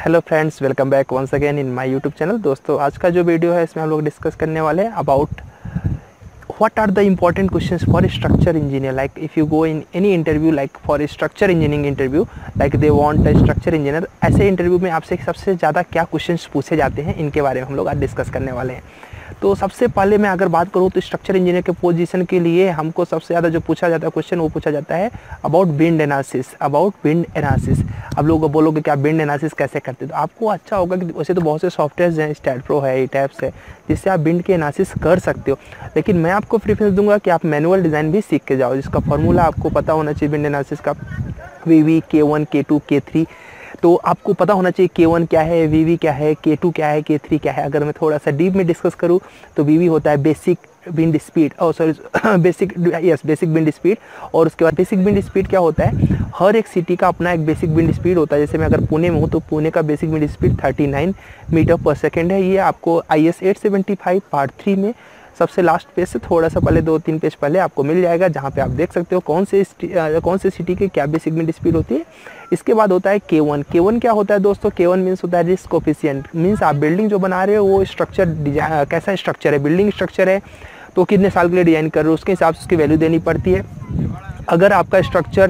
Hello friends, welcome back once again in my YouTube channel. दोस्तों, आज का जो वीडियो है इसमें हम लोग डिस्कस करने वाले हैं about what are the important questions for structure engineer. Like if you go in any interview, like for structure engineering interview, like they want a structure engineer, ऐसे इंटरव्यू में आपसे सबसे ज़्यादा क्या क्वेश्चंस पूछे जाते हैं, इनके बारे में हम लोग आज डिस्कस करने वाले हैं। तो सबसे पहले मैं अगर बात करूँ तो स्ट्रक्चर इंजीनियर के पोजीशन के लिए हमको सबसे ज़्यादा जो पूछा जाता है क्वेश्चन, वो पूछा जाता है about wind analysis. About wind analysis आप लोग बोलोगे क्या विंड एनालिसिस कैसे करते हैं, तो आपको अच्छा होगा कि वैसे तो बहुत से सॉफ्टवेयर हैं, स्टैटप्रो है, ईटैप्स है, जिससे आप विंड के एनालिसिस कर सकते हो। लेकिन मैं आपको प्रेफरेंस दूंगा कि आप मैनुअल डिज़ाइन भी सीख के जाओ, जिसका फॉर्मूला आपको पता होना चाहिए विंड एनालिसिस का, वीवी, K1, K2, K3। तो आपको पता होना चाहिए K1 क्या है, VV क्या है, K2 क्या है, K3 क्या है। अगर मैं थोड़ा सा डीप में डिस्कस करूँ तो VV होता है basic wind speed, basic wind speed. और उसके बाद बेसिक विंड स्पीड क्या होता है, हर एक सिटी का अपना एक बेसिक विंड स्पीड होता है। जैसे मैं अगर पुणे में हूँ तो पुणे का basic wind speed 39 metre per second है। ये आपको IS 875 पार्ट 3 में सबसे लास्ट पेज से थोड़ा सा पहले 2-3 पेज पहले आपको मिल जाएगा, जहाँ पे आप देख सकते हो कौन से सिटी की क्या बेसिक विंड स्पीड होती है। इसके बाद होता है K1। K1 क्या होता है दोस्तों, K1 मीन्स होता है रिस्क कोफिशिएंट। मीन्स आप बिल्डिंग जो बना रहे हो वो स्ट्रक्चर डिजाइन कैसा स्ट्रक्चर है, बिल्डिंग स्ट्रक्चर है तो कितने साल के लिए डिजाइन कर रहे हो, उसके हिसाब से उसकी वैल्यू देनी पड़ती है। अगर आपका स्ट्रक्चर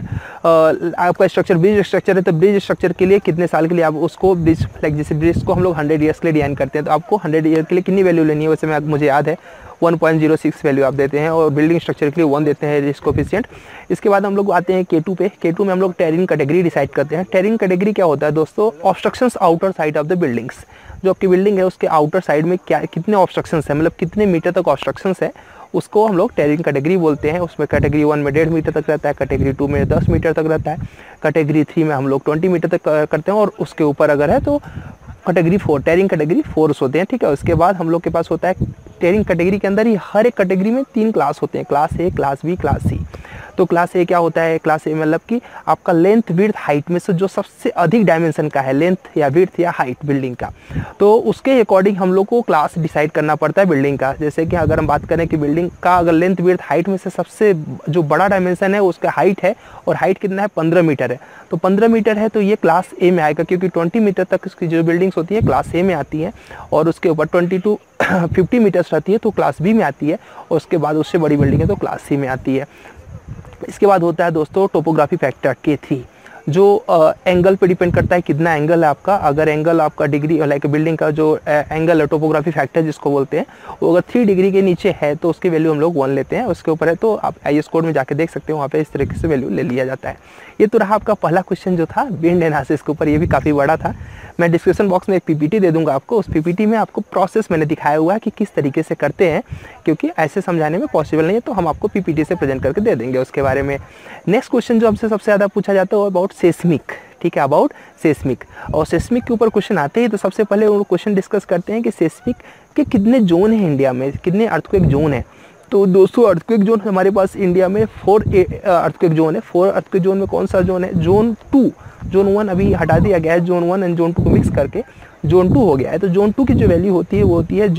ब्रिज स्ट्रक्चर है तो ब्रिज स्ट्रक्चर के लिए कितने साल के लिए आप उसको ब्रिज, लाइक जैसे ब्रिज को हम लोग 100 ईयर्स के लिए डिजाइन करते हैं, तो आपको 100 ईयर के लिए कितनी वैल्यू लेनी है। वैसे मुझे याद है 1.06 वैल्यू आप देते हैं, और बिल्डिंग स्ट्रक्चर के लिए 1 देते हैं रिस्क कोफिशिएंट। इसके बाद हम लोग आते हैं K2 पे। K2 में हम लोग टेरिंग कैटेगरी डिसाइड करते हैं। टेरिंग कैटेगरी क्या होता है दोस्तों, obstructions outer side of the buildings. जो आपकी बिल्डिंग है उसके आउटर साइड में क्या कितने ऑब्स्ट्रक्शंस है, मतलब कितने मीटर तक ऑब्स्ट्रक्शंस है, उसको हम लोग टेरिंग कैटेगरी बोलते हैं। उसमें कैटेगरी 1 में 1.5 मीटर तक रहता है, कैटेगरी 2 में 10 मीटर तक रहता है, कैटेगरी 3 में हम लोग 20 मीटर तक करते हैं, और उसके ऊपर अगर है तो कैटेगरी 4, टेरिंग कैटेगरी 4 होते हैं। ठीक है, उसके बाद हम लोग के पास होता है टेरिंग कैटेगरी के अंदर ही हर एक कैटेगरी में 3 क्लास होते हैं, class A, class B, class C। तो क्लास A क्या होता है, क्लास A मतलब कि आपका लेंथ विड्थ हाइट में से जो सबसे अधिक डायमेंशन का है, लेंथ या विड्थ या हाइट बिल्डिंग का, तो उसके अकॉर्डिंग हम लोग को क्लास डिसाइड करना पड़ता है बिल्डिंग का। जैसे कि अगर हम बात करें कि बिल्डिंग का अगर लेंथ विड्थ हाइट में से सबसे जो बड़ा डायमेंशन है उसका हाइट है, और हाइट कितना है 15 मीटर है, तो 15 मीटर है तो ये क्लास A में आएगा, क्योंकि 20 मीटर तक इसकी जो बिल्डिंग्स होती है क्लास A में आती है, और उसके ऊपर 20 to 50 मीटर्स रहती है तो क्लास B में आती है, और उसके बाद उससे बड़ी बिल्डिंग है तो क्लास C में आती है। इसके बाद होता है दोस्तों टोपोग्राफी फैक्टर K3, जो एंगल पे डिपेंड करता है कितना एंगल है आपका। अगर एंगल आपका डिग्री, लाइक बिल्डिंग का जो एंगल है टोपोग्राफी फैक्टर जिसको बोलते हैं, वो अगर 3 डिग्री के नीचे है तो उसकी वैल्यू हम लोग 1 लेते हैं। उसके ऊपर है तो आप IS कोड में जाके देख सकते हो, वहाँ पे इस तरीके से वैल्यू ले लिया जाता है। ये तो रहा आपका पहला क्वेश्चन जो था विंड एनालिसिस के ऊपर, ये भी काफ़ी बड़ा था। मैं डिस्क्रिप्शन बॉक्स में एक PPT दे दूंगा आपको, उस PPT में आपको प्रोसेस मैंने दिखाया हुआ है कि किस तरीके से करते हैं, क्योंकि ऐसे समझाने में पॉसिबल नहीं है, तो हम आपको PPT से प्रेजेंट करके दे देंगे उसके बारे में। नेक्स्ट क्वेश्चन जो हमसे सबसे ज़्यादा पूछा जाता है वो अबाउट सेस्मिक। ठीक है, अबाउट सेस्मिक। और सेस्मिक के ऊपर क्वेश्चन आते हैं तो सबसे पहले वो क्वेश्चन डिस्कस करते हैं कि सेस्मिक के कितने जोन हैं इंडिया में, कितने अर्थक्वेक जोन है। तो दोस्तों अर्थक्वेक जोन हमारे पास इंडिया में 4 अर्थक्वेक जोन है। 4 अर्थक्वेक जोन में कौन सा जोन है, जोन 2, जोन 1 अभी हटा दिया गया है, जोन 1 एंड जोन 2 को मिक्स करके जोन 2 हो गया है। तो जोन 2 की जो वैल्यू होती है वो होती है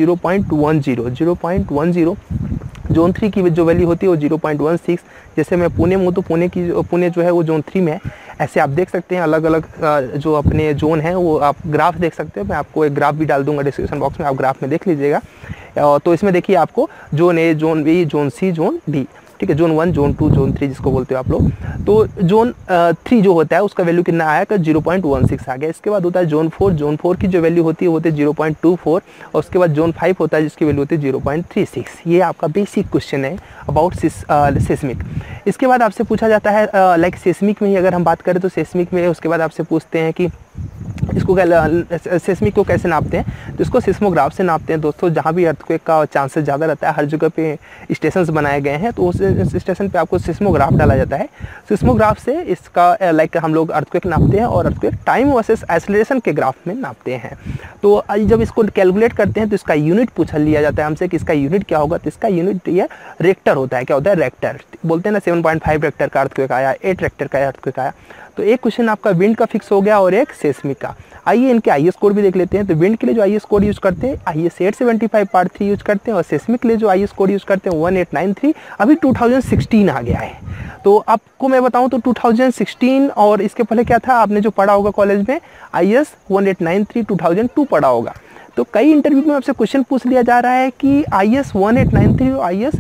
0.10। जोन 3 की जो वैल्यू होती है वो 0.16। जैसे मैं पुणे में हूँ तो पुणे जो है वो जोन 3 में है। ऐसे आप देख सकते हैं अलग अलग जो अपने जोन हैं वो आप ग्राफ देख सकते हो। मैं आपको एक ग्राफ भी डाल दूंगा डिस्क्रिप्शन बॉक्स में, आप ग्राफ में देख लीजिएगा। तो इसमें देखिए आपको zone A, zone B, zone C, zone D, ठीक है, जोन 1, जोन 2, जोन 3 जिसको बोलते हो आप लोग। तो जोन 3 जो होता है उसका वैल्यू कितना आया का 0.16 आ गया। इसके बाद होता है जोन 4। जोन 4 की जो वैल्यू होती है वो होती है 0.24, और उसके बाद जोन 5 होता है जिसकी वैल्यू होती है 0.36। ये आपका बेसिक क्वेश्चन है अबाउट सेस्मिक। इसके बाद आपसे पूछा जाता है लाइक सेस्मिक में ही अगर हम बात करें तो सेस्मिक में उसके बाद आपसे पूछते हैं कि इसको सेस्मिक को कैसे नापते हैं, तो इसको सिस्मोग्राफ से नापते हैं दोस्तों। जहाँ भी अर्थक्वेक का चांसेस ज़्यादा रहता है, हर जगह पे स्टेशंस बनाए गए हैं, तो उस स्टेशन पे आपको सिस्मोग्राफ डाला जाता है। सिस्मोग्राफ से इसका लाइक हम लोग अर्थक्वेक नापते हैं, और अर्थक्वेक टाइम वर्सेस एक्सेलरेशन के ग्राफ में नापते हैं। तो जब इसको कैलकुलेट करते हैं तो इसका यूनिट पूछ लिया जाता है हमसे कि इसका यूनिट क्या होगा, तो इसका यूनिट ये रेक्टर होता है। क्या होता है, रेक्टर बोलते हैं ना। 7.5 रेक्टर का अर्थक्वेक आया, 8 रेक्टर का अर्थक्वेक आया, तो एक क्वेश्चन आपका विंड का फिक्स हो गया और एक सेस्मिक का। आइए इनके IS कोड भी देख लेते हैं। तो विंड के लिए जो IS कोड यूज़ करते हैं IS 875 पार्ट 3 यूज़ करते हैं, और सेस्मिक के लिए जो IS कोड यूज़ करते हैं 1893। अभी 2016 आ गया है। तो आपको मैं बताऊं तो 2016 और इसके पहले क्या था, आपने जो पढ़ा होगा कॉलेज में IS 1893 2002 पढ़ा होगा। तो कई इंटरव्यू में आपसे क्वेश्चन पूछ लिया जा रहा है कि IS 1893 और IS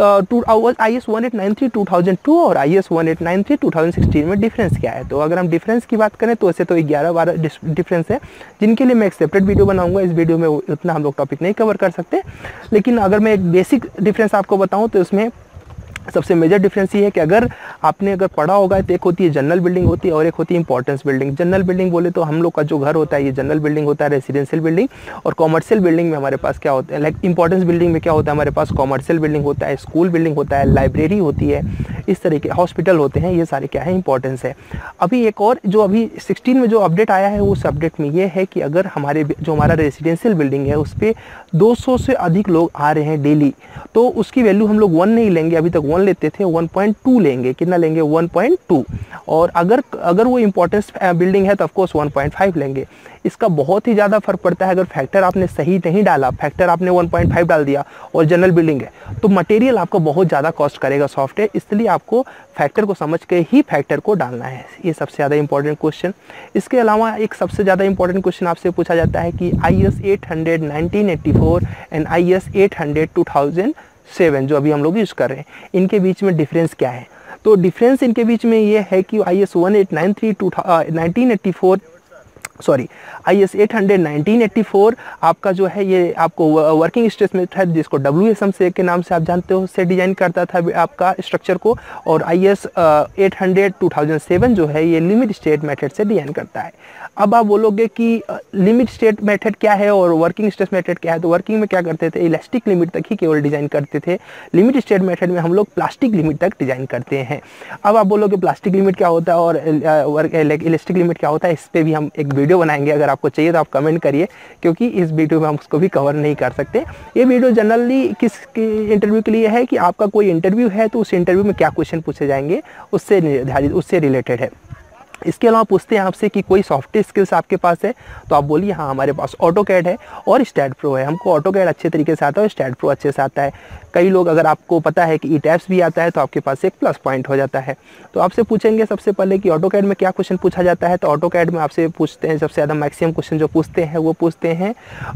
1893 2002 और IS 1893 2016 में डिफरेंस क्या है। तो अगर हम डिफरेंस की बात करें तो ऐसे तो 11-12 डिफरेंस है, जिनके लिए मैं एक सेपरेट वीडियो बनाऊंगा। इस वीडियो में उतना हम लोग टॉपिक नहीं कवर कर सकते, लेकिन अगर मैं एक बेसिक डिफरेंस आपको बताऊं तो इसमें सबसे मेजर डिफरेंस ये है कि अगर आपने पढ़ा होगा तो एक होती है जनरल बिल्डिंग होती है और एक होती है इंपॉर्टेंस बिल्डिंग। जनरल बिल्डिंग बोले तो हम लोग का जो घर होता है ये जनरल बिल्डिंग होता है, रेसिडेंशियल बिल्डिंग। और कॉमर्शियल बिल्डिंग में हमारे पास क्या होता है, लाइक इंपॉर्टेंस बिल्डिंग में क्या होता है, हमारे पास कॉमर्शियल बिल्डिंग होता है, स्कूल बिल्डिंग होता है, लाइब्रेरी होती है, इस तरह के हॉस्पिटल होते हैं। ये सारे क्या है, इंपॉर्टेंस है। अभी एक और जो अभी 16 में जो अपडेट आया है उस अपडेट में ये है कि अगर हमारा रेसिडेंशियल बिल्डिंग है उस पर 200 से अधिक लोग आ रहे हैं डेली, तो उसकी वैल्यू हम लोग 1 नहीं लेंगे, अभी तक 1 लेते थे, 1.2 लेंगे। कितना लेंगे, 1.2। और अगर वो इंपॉर्टेंस बिल्डिंग है तो ऑफकोर्स 1.5 लेंगे। इसका बहुत ही ज़्यादा फर्क पड़ता है। अगर फैक्टर आपने सही नहीं डाला, फैक्टर आपने 1.5 डाल दिया और जनरल बिल्डिंग है, तो मटेरियल आपको बहुत ज़्यादा कॉस्ट करेगा सॉफ्टवेयर। इसलिए आपको फैक्टर को समझ के ही फैक्टर को डालना है। ये सबसे ज़्यादा इंपॉर्टेंट क्वेश्चन। इसके अलावा एक सबसे ज़्यादा इंपॉर्टेंट क्वेश्चन आपसे पूछा जाता है कि IS 800 1984 एंड IS 800 2007 जो अभी हम लोग यूज़ कर रहे हैं, इनके बीच में डिफरेंस क्या है। तो डिफरेंस इनके बीच में ये है कि IS 800 1984 आपका जो है ये आपको वर्किंग स्ट्रेस मेथड, जिसको WSM से के नाम से आप जानते हो, से डिज़ाइन करता था आपका स्ट्रक्चर को। और IS 800 2007 जो है ये लिमिट स्टेट मेथड से डिज़ाइन करता है। अब आप बोलोगे कि लिमिट स्टेट मेथड क्या है और वर्किंग स्ट्रेस मेथड क्या है। तो वर्किंग में क्या करते थे, इलास्टिक लिमिट तक ही केवल डिज़ाइन करते थे। लिमिट स्टेट मेथड में हम लोग प्लास्टिक लिमिट तक डिज़ाइन करते हैं। अब आप बोलोगे प्लास्टिक लिमिट क्या होता है और इलास्टिक लिमिट क्या होता है, इस पर भी हम एक वीडियो बनाएंगे। अगर आपको चाहिए तो आप कमेंट करिए, क्योंकि इस वीडियो में हम उसको भी कवर नहीं कर सकते। ये वीडियो जनरली किस इंटरव्यू के लिए है कि आपका कोई इंटरव्यू है तो उस इंटरव्यू में क्या क्वेश्चन पूछे जाएंगे उससे निर्धारित, उससे रिलेटेड है। इसके अलावा पूछते हैं आपसे कि कोई सॉफ्टवेयर स्किल्स आपके पास है, तो आप बोलिए हाँ हमारे पास ऑटोकैड है और स्टैट प्रो है। हमको ऑटोकैड अच्छे तरीके से आता है और स्टैट प्रो अच्छे से आता है। कई लोग, अगर आपको पता है कि ETABS भी आता है तो आपके पास एक प्लस पॉइंट हो जाता है। तो आपसे पूछेंगे सबसे पहले कि ऑटोकैड में क्या क्वेश्चन पूछा जाता है। तो ऑटोकैड में आपसे पूछते हैं, सबसे ज़्यादा मैक्सिमम क्वेश्चन जो पूछते हैं वो पूछते हैं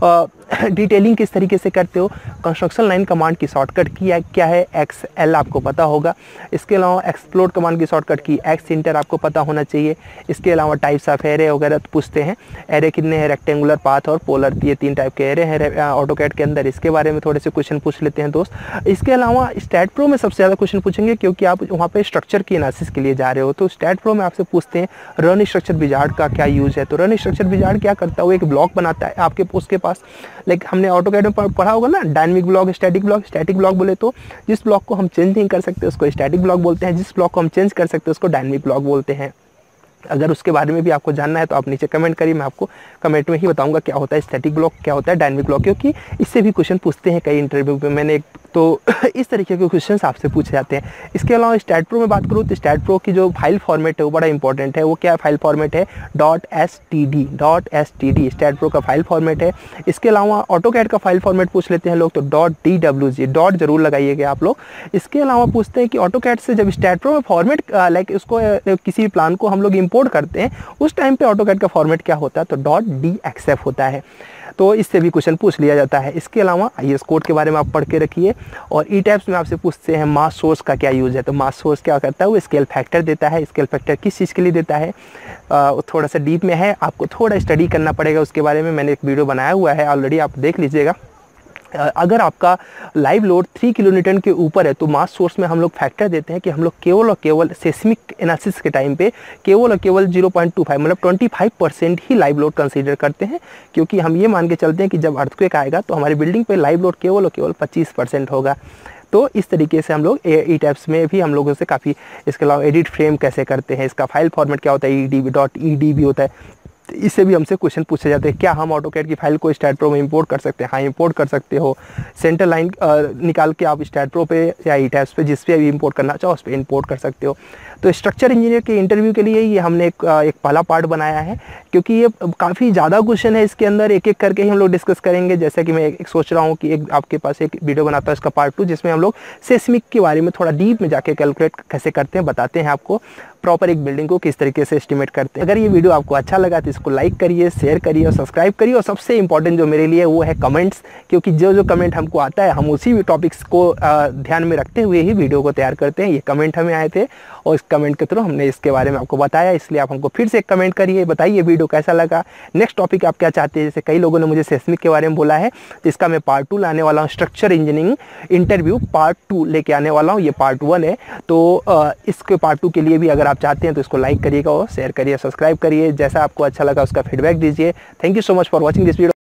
डिटेलिंग किस तरीके से करते हो। कंस्ट्रक्शन लाइन कमांड की शॉर्टकट क्या है, XL आपको पता होगा। इसके अलावा एक्सप्लोड कमांड की शॉर्टकट की X इंटर आपको पता होना चाहिए। इसके अलावा टाइप्स ऑफ एरे वगैरह पूछते हैं, एरे कितने हैं, रेक्टेंगुलर, पाथ और पोलर, ये 3 टाइप के एरे हैं ऑटोकैड के अंदर। इसके बारे में थोड़े से क्वेश्चन पूछ लेते हैं दोस्त। इसके अलावा स्टैट प्रो में सबसे ज़्यादा क्वेश्चन पूछेंगे, क्योंकि आप वहाँ पे स्ट्रक्चर की एनालिसिस के लिए जा रहे हो। तो स्टैट प्रो में आपसे पूछते हैं रन स्ट्रक्चर विजार्ड का क्या यूज़ है। तो रन स्ट्रक्चर विजार्ड क्या करता है, वो एक ब्लॉक बनाता है आपके उसके पास, लाइक हमने ऑटोकैड में पढ़ा होगा ना, dynamic block, static block. Static block बोले तो जिस ब्लॉक को हम चेंज नहीं कर सकते उसको स्टैटिक ब्लॉक बोलते हैं, जिस ब्लॉक को हम चेंज कर सकते हैं उसको डायनेमिक ब्लॉक बोलते हैं। अगर उसके बारे में भी आपको जानना है तो आप नीचे कमेंट करिए, मैं आपको कमेंट में ही बताऊंगा क्या होता है स्टैटिक ब्लॉक, क्या होता है डायनेमिक ब्लॉक, क्योंकि इससे भी क्वेश्चन पूछते हैं कई इंटरव्यू में। मैंने तो इस तरीके के क्वेश्चन आपसे पूछे जाते हैं। इसके अलावा स्टैट प्रो में बात करूँ तो स्टैट प्रो की जो फाइल फॉर्मेट है वो बड़ा इंपॉर्टेंट है। वो क्या फाइल फॉर्मेट है, .std स्टैट प्रो का फाइल फॉर्मेट है। इसके अलावा ऑटोकैड का फाइल फॉर्मेट पूछ लेते हैं लोग, तो .dwg डॉट जरूर लगाइएगा आप लोग। इसके अलावा पूछते हैं कि ऑटोकैड से जब स्टैट प्रो में फॉर्मेट लाइक उसको किसी भी प्लान को हम लोग इंपोर्ट करते हैं उस टाइम पे ऑटोकैड का फॉर्मेट क्या होता है, तो .dxf होता है। तो इससे भी क्वेश्चन पूछ लिया जाता है। इसके अलावा IS कोड के बारे में आप पढ़ के रखिए। और ETABS में आपसे पूछते हैं मास सोर्स का क्या यूज़ है। तो मास सोर्स क्या करता है, वो स्केल फैक्टर देता है। स्केल फैक्टर किस चीज़ के लिए देता है, थोड़ा सा डीप में है, आपको थोड़ा स्टडी करना पड़ेगा उसके बारे में। मैंने एक वीडियो बनाया हुआ है ऑलरेडी, आप देख लीजिएगा। अगर आपका लाइव लोड 3 किलोन्यूटन के ऊपर है तो मास सोर्स में हम लोग फैक्टर देते हैं कि हम लोग केवल और केवल सेस्मिक एनालिसिस के टाइम पे केवल और केवल 0.25 मतलब 25% ही लाइव लोड कंसीडर करते हैं, क्योंकि हम ये मान के चलते हैं कि जब अर्थक्वेक आएगा तो हमारी बिल्डिंग पे लाइव लोड केवल और केवल 25% होगा। तो इस तरीके से हम लोग ETABS में भी हम लोगों से काफ़ी, इसके अलावा एडिट फ्रेम कैसे करते हैं, इसका फाइल फॉर्मेट क्या होता है, EDB होता है। इससे भी हमसे क्वेश्चन पूछे जाते हैं। क्या हम ऑटोकैड की फाइल को स्टैट प्रो में इंपोर्ट कर सकते हैं? हाँ, इंपोर्ट कर सकते हो। सेंटर लाइन निकाल के आप स्टैट प्रो पे या ईटैब्स पे जिस पे भी इंपोर्ट करना चाहो उस पर इंपोर्ट कर सकते हो। तो स्ट्रक्चर इंजीनियर के इंटरव्यू के लिए ये हमने एक पहला पार्ट बनाया है, क्योंकि ये काफ़ी ज़्यादा क्वेश्चन है, इसके अंदर एक एक करके ही हम लोग डिस्कस करेंगे। जैसे कि मैं एक सोच रहा हूँ कि एक आपके पास एक वीडियो बनाता है इसका पार्ट 2, जिसमें हम लोग सेस्मिक के बारे में थोड़ा डीप में जाके कैलकुलेट कैसे करते हैं बताते हैं आपको, प्रॉपर एक बिल्डिंग को किस तरीके से एस्टिमेट करते हैं। अगर ये वीडियो आपको अच्छा लगा तो इसको लाइक करिए, शेयर करिए और सब्सक्राइब करिए। और सबसे इंपॉर्टेंट जो मेरे लिए वो है कमेंट्स, क्योंकि जो कमेंट हमको आता है हम उसी टॉपिक्स को ध्यान में रखते हुए ही वीडियो को तैयार करते हैं। ये कमेंट हमें आए थे और इस कमेंट के थ्रू हमने इसके बारे में आपको बताया, इसलिए आप हमको फिर से एक कमेंट करिए, बताइए वीडियो कैसा लगा, नेक्स्ट टॉपिक आप क्या चाहते हैं। जैसे कई लोगों ने मुझे सेस्मिक के बारे में बोला है, तो इसका मैं पार्ट 2 लाने वाला हूँ। स्ट्रक्चर इंजीनियरिंग इंटरव्यू पार्ट 2 लेके आने वाला हूँ, ये पार्ट 1 है। तो इसके पार्ट 2 के लिए भी अगर आप चाहते हैं तो इसको लाइक करिएगा और शेयर करिए, सब्सक्राइब करिए। जैसा आपको अच्छा लगा उसका फीडबैक दीजिए। Thank you so much for watching this video.